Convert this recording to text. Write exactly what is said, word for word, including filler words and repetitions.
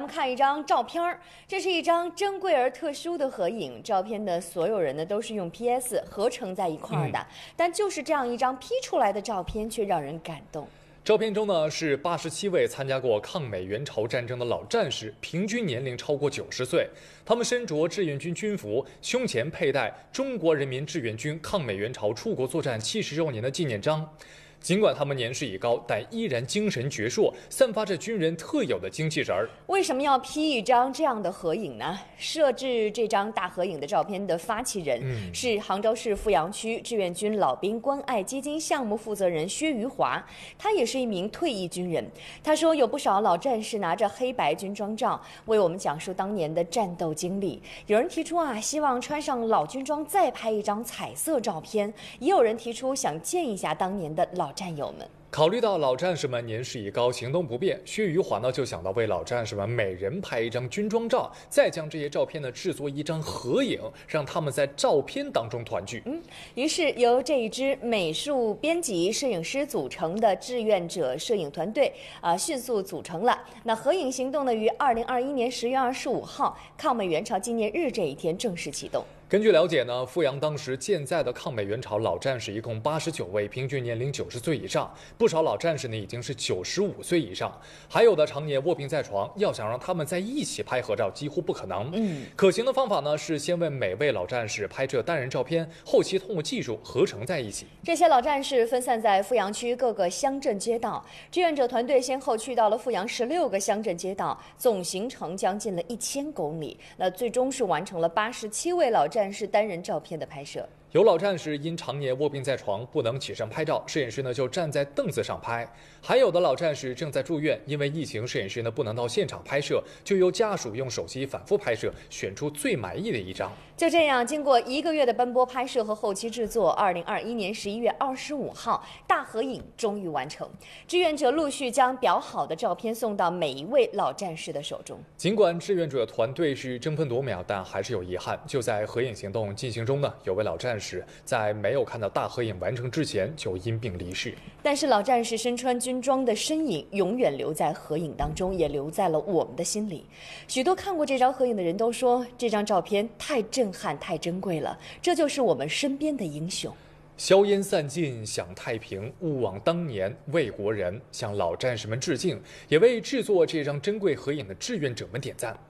们看一张照片儿，这是一张珍贵而特殊的合影。照片的所有人呢都是用 P S 合成在一块儿的，嗯、但就是这样一张 P 出来的照片，却让人感动。 照片中呢是八十七位参加过抗美援朝战争的老战士，平均年龄超过九十岁。他们身着志愿军军服，胸前佩戴中国人民志愿军抗美援朝出国作战七十周年的纪念章。尽管他们年事已高，但依然精神矍铄，散发着军人特有的精气神儿。 为什么要 P 一张这样的合影呢？设置这张大合影的照片的发起人、嗯、是杭州市富阳区志愿军老兵关爱基金项目负责人薛余华，他也是一名退役军人。他说，有不少老战士拿着黑白军装照为我们讲述当年的战斗经历。有人提出啊，希望穿上老军装再拍一张彩色照片；也有人提出想见一下当年的老战友们。 考虑到老战士们年事已高，行动不便，薛余华呢就想到为老战士们每人拍一张军装照，再将这些照片呢制作一张合影，让他们在照片当中团聚。 嗯，于是由这一支美术编辑、摄影师组成的志愿者摄影团队啊、呃，迅速组成了。那合影行动呢，于二零二一年十月二十五号抗美援朝纪念日这一天正式启动。 根据了解呢，富阳当时健在的抗美援朝老战士一共八十九位，平均年龄九十岁以上，不少老战士呢已经是九十五岁以上，还有的常年卧病在床，要想让他们在一起拍合照几乎不可能。嗯，可行的方法呢是先为每位老战士拍摄单人照片，后期通过技术合成在一起。 这些老战士分散在富阳区各个乡镇街道，志愿者团队先后去到了富阳十六个乡镇街道，总行程将近了一千公里。那最终是完成了八十七位老战士单人照片的拍摄。 有老战士因常年卧病在床，不能起身拍照，摄影师呢就站在凳子上拍；还有的老战士正在住院，因为疫情，摄影师呢不能到现场拍摄，就由家属用手机反复拍摄，选出最满意的一张。 就这样，经过一个月的奔波拍摄和后期制作，二零二一年十一月二十五号，大合影终于完成。志愿者陆续将裱好的照片送到每一位老战士的手中。 尽管志愿者团队是争分夺秒，但还是有遗憾。就在合影行动进行中呢，有位老战士在没有看到大合影完成之前就因病离世。 但是老战士身穿军装的身影永远留在合影当中，也留在了我们的心里。许多看过这张合影的人都说，这张照片太震撼、太珍贵了，这就是我们身边的英雄。 硝烟散尽享太平，勿忘当年为国人。向老战士们致敬，也为制作这张珍贵合影的志愿者们点赞。